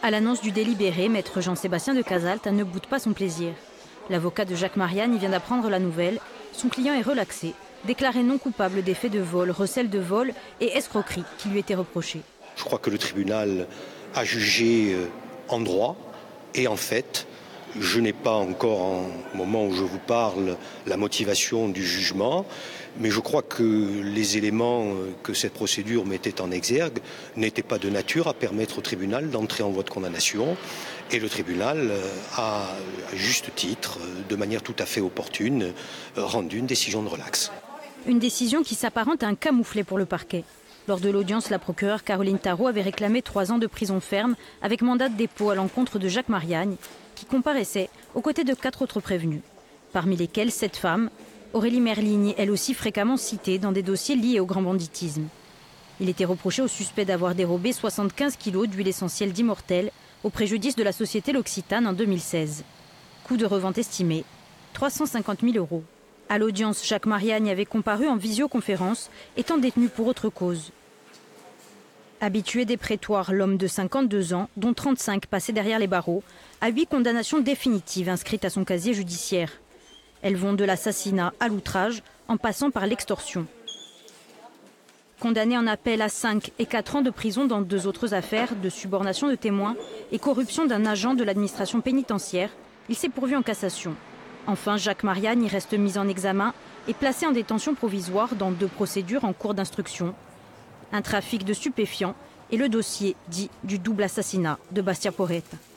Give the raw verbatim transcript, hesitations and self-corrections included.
À l'annonce du délibéré, maître Jean-Sébastien de Casalte ne boude pas son plaisir. L'avocat de Jacques Mariani vient d'apprendre la nouvelle. Son client est relaxé, déclaré non coupable des faits de vol, recel de vol et escroquerie qui lui étaient reprochés. Je crois que le tribunal a jugé en droit et en fait, je n'ai pas encore, au moment où je vous parle, la motivation du jugement, mais je crois que les éléments que cette procédure mettait en exergue n'étaient pas de nature à permettre au tribunal d'entrer en voie de condamnation. Et le tribunal a, à juste titre, de manière tout à fait opportune, rendu une décision de relax. Une décision qui s'apparente à un camouflet pour le parquet. Lors de l'audience, la procureure Caroline Tarot avait réclamé trois ans de prison ferme avec mandat de dépôt à l'encontre de Jacques Mariani, qui comparaissait aux côtés de quatre autres prévenus, parmi lesquels cette femme, Aurélie Merligny, elle aussi fréquemment citée dans des dossiers liés au grand banditisme. Il était reproché au suspect d'avoir dérobé soixante-quinze kilos d'huile essentielle d'Immortel au préjudice de la société L'Occitane en deux mille seize. Coût de revente estimé trois cent cinquante mille euros. À l'audience, Jacques Mariani avait comparu en visioconférence, étant détenu pour autre cause. Habitué des prétoires, l'homme de cinquante-deux ans, dont trente-cinq passés derrière les barreaux, a huit condamnations définitives inscrites à son casier judiciaire. Elles vont de l'assassinat à l'outrage, en passant par l'extorsion. Condamné en appel à cinq et quatre ans de prison dans deux autres affaires de subornation de témoins et corruption d'un agent de l'administration pénitentiaire, il s'est pourvu en cassation. Enfin, Jacques Mariani reste mis en examen et placé en détention provisoire dans deux procédures en cours d'instruction. Un trafic de stupéfiants et le dossier dit du double assassinat de Bastia Porretta.